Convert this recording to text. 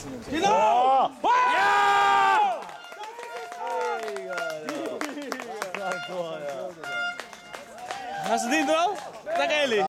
Genau! Ja! Hast du den wel? Dag Eli.